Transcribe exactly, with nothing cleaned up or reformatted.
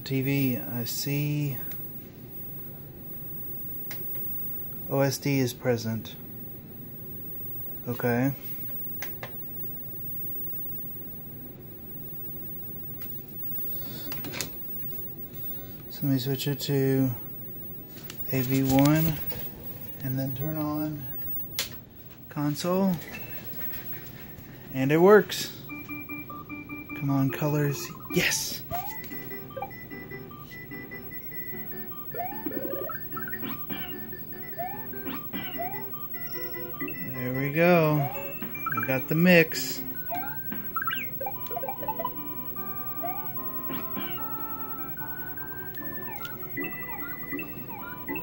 T V. I see O S D is present. Okay. So let me switch it to A V one and then turn on console. And it works. Come on, colors. Yes! There we go. I got the mix.